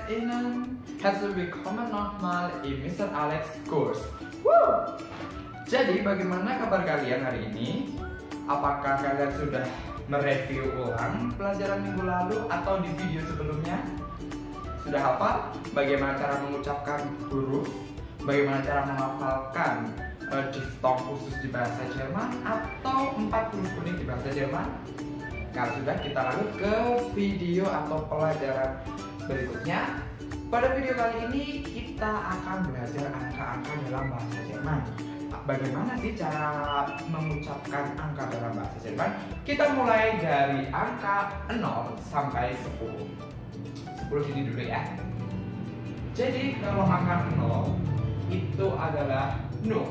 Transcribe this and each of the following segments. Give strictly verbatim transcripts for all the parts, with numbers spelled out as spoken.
Ihnen. Herzlich willkommen nochmal in Mister Alex Course. Woo! Jadi bagaimana kabar kalian hari ini? Apakah kalian sudah mereview ulang pelajaran minggu lalu atau di video sebelumnya? Sudah hafal bagaimana cara mengucapkan huruf? Bagaimana cara menghafalkan uh, diftong khusus di bahasa Jerman atau empat huruf kuning di bahasa Jerman? Kalau sudah, kita lanjut ke video atau pelajaran berikutnya. Pada video kali ini kita akan belajar angka-angka dalam bahasa Jerman. Bagaimana sih cara mengucapkan angka dalam bahasa Jerman? Kita mulai dari angka nol sampai sepuluh. sepuluh ini dulu ya. Jadi kalau angka nol itu adalah nol.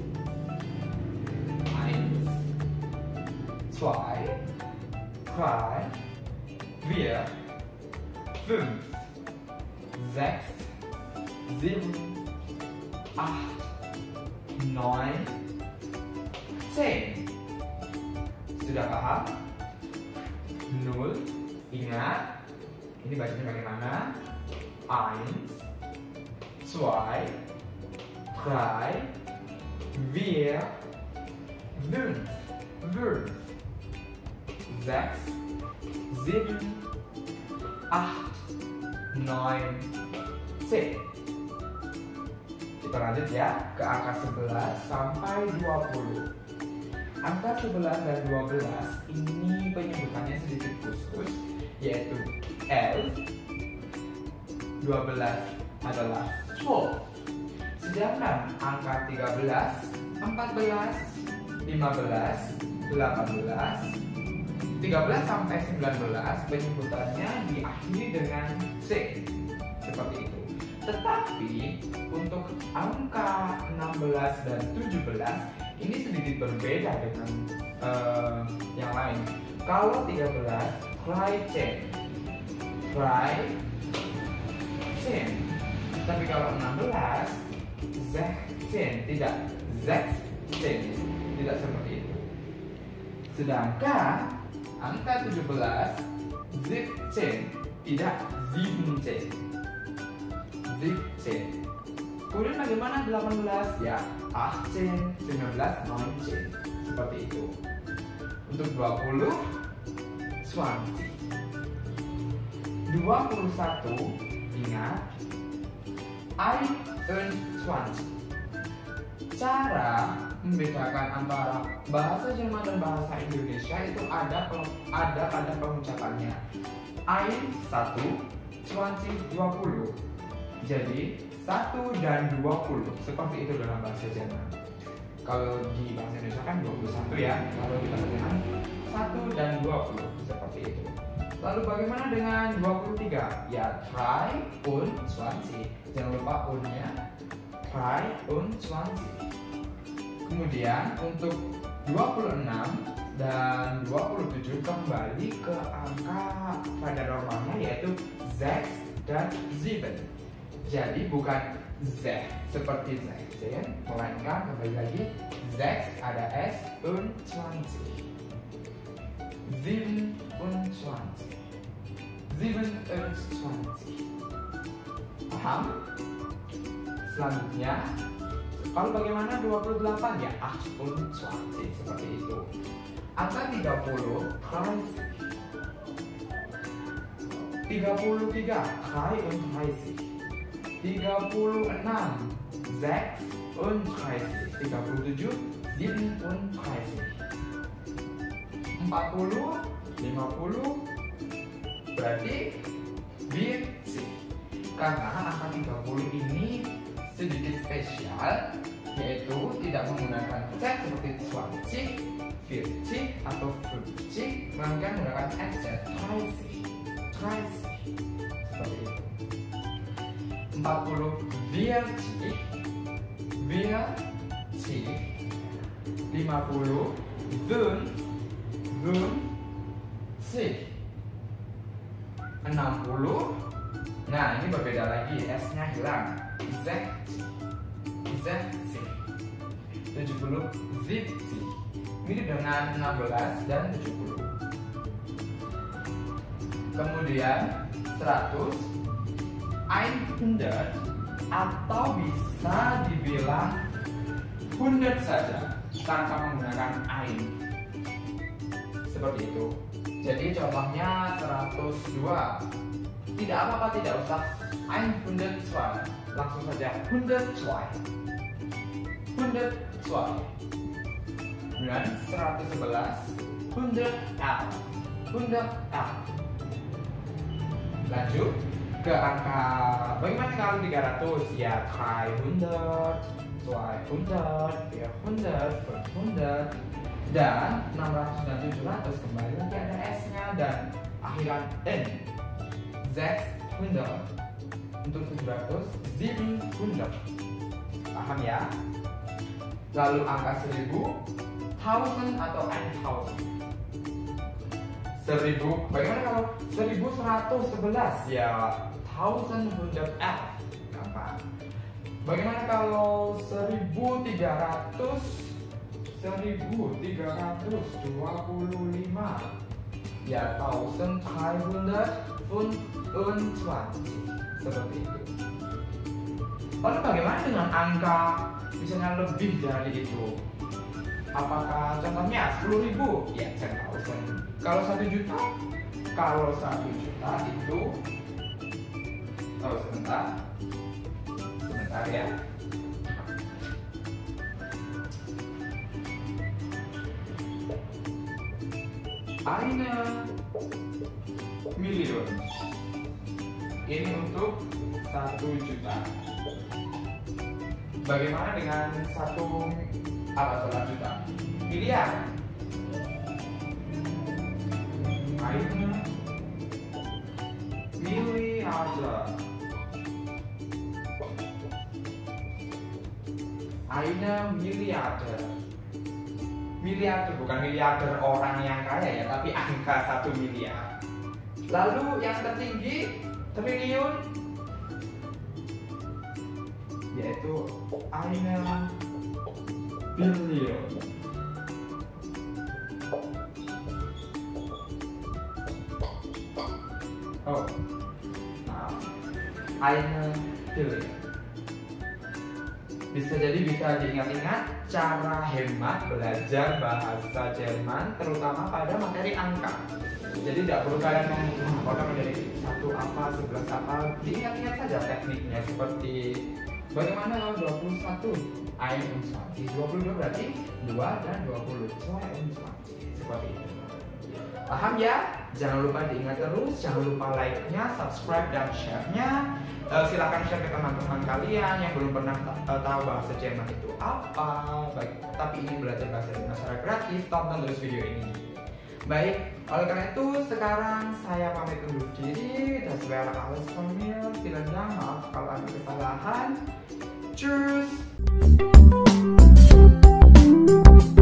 eins, zwei, drei, vier, fünf, sechs, sieben, acht, neun, zehn. Sudah paham? Nol, ingat. Ini bacanya bagaimana? eins, zwei, drei, vier, fünf, fünf, sechs, sieben, acht, neun, zehn. Kita lanjut ya ke angka sebelas sampai dua puluh. Angka sebelas dan dua belas ini penyebutannya sedikit khusus, yaitu elf, dua belas adalah twelve. Sedangkan angka tiga belas, empat belas, lima belas, delapan belas, tiga belas sampai sembilan belas penyebutannya diakhiri dengan C, seperti itu. Tetapi untuk angka enam belas dan tujuh belas ini sedikit berbeda dengan uh, yang lain. Kalau tiga belas, dreizehn, dreizehn. Tapi kalau enam belas, sechzehn, tidak sechzehn, tidak seperti itu. Sedangkan angka tujuh belas, siebzehn, tidak siebzehn, siebzehn. Kemudian bagaimana delapan belas? Ya, achtzehn, sembilan belas, neunzehn, seperti itu. Untuk dua puluh, zwanzig. dua puluh satu, ingat, einundzwanzig. Cara membedakan antara bahasa Jerman dan bahasa Indonesia itu ada ada pada pengucapannya. Ein satu, zwanzig dua puluh. Jadi satu dan dua puluh seperti itu dalam bahasa Jerman. Kalau di bahasa Indonesia kan dua puluh satu ya. Kalau kita Jerman satu dan dua puluh seperti itu. Lalu bagaimana dengan dua puluh tiga? Ya, drei und zwanzig. Jangan lupa un-nya. drei und zwanzig. Kemudian untuk dua puluh enam dan dua puluh tujuh kembali ke angka pada normalnya, yaitu sechs dan sieben. Jadi bukan Z seperti sechzehn, melainkan kembali lagi sechs ada S und zwanzig. siebenundzwanzig. siebenundzwanzig. Paham? Selanjutnya, kalau bagaimana dua puluh delapan? Ya, achtundzwanzig, seperti itu. Angka tiga puluh, dreißig. tiga puluh tiga, dreiunddreißig. tiga puluh enam, sechsunddreißig. tiga puluh tujuh, siebenunddreißig. empat puluh, lima puluh, berarti vierzig. Karena angka tiga puluh ini sedikit spesial, yaitu tidak menggunakan Z seperti zwanzig, vierzig atau fünfzig, melainkan menggunakan S Z, dreißig, dreißig, seperti itu. empat puluh, vierzig, vierzig, lima puluh, fünf, fünfzig, enam puluh. Nah, ini berbeda lagi, S-nya hilang. sechzig, sechzig, tujuh puluh, siebzig. Mirip dengan enam belas dan tujuh puluh. Kemudian seratus, hundred atau bisa dibilang hundred saja tanpa menggunakan ein. Seperti itu. Jadi contohnya seratus dua. Tidak apa-apa, tidak usah hundertzwei. Langsung saja hundertzwei. hundertzwei. Dan seratus sebelas hundertelf. hundertelf. Lanjut ke angka, bagaimana kalau tiga ratus? Ya, dreihundert, zweihundert, vierhundert, fünfhundert, dan enam ratus dan tujuh ratus kembali lagi ada S-nya dan akhiran N. sechshundert. Untuk tujuh ratus, siebenhundert. Paham ya? Lalu angka seribu, thousand atau ein thousand. Seribu, bagaimana kalau seribu seratus sebelas? Ya, thousand hundred elf. Gampang. Bagaimana kalau seribu tiga ratus? seribu tiga ratus dua puluh lima. Ya, thousand three hundred fünfundzwanzig. Seperti itu. Lalu bagaimana dengan angka misalnya lebih dari itu? Apakah contohnya sepuluh ribu? Ya, ten thousand. Kalau satu juta? Kalau satu juta itu, oh sebentar, sebentar ya. Eine Million. Ini untuk satu juta. Bagaimana dengan satu apa salah juta? Miliar. Eine Milliarde. Eine Milliarde. Miliarder bukan miliarder orang yang kaya ya, tapi angka satu miliar. Lalu yang tertinggi triliun, yaitu eine Billion. Oh, maaf, eine Billion. Bisa jadi bisa diingat-ingat cara hemat belajar bahasa Jerman, terutama pada materi angka. Jadi tidak perlu kalian ngomong apakah menjadi satu apa, sebelas apa. Diingat-ingat saja tekniknya, seperti bagaimana kalau dua puluh satu einundzwanzig, dua puluh dua berarti dua dan dua puluh, zweiundzwanzig. Seperti itu. Paham ya? Jangan lupa diingat terus, jangan lupa like-nya, subscribe dan share-nya. Uh, silahkan share ke teman-teman kalian yang belum pernah uh, tahu bahasa Jerman itu apa. Baik, tapi ingin belajar bahasa Jerman secara gratis, tonton terus video ini. Baik, oleh karena itu sekarang saya pamit undur diri. Das wäre alles von mir. Vielen Dank, maaf kalau ada kesalahan. Tschüss.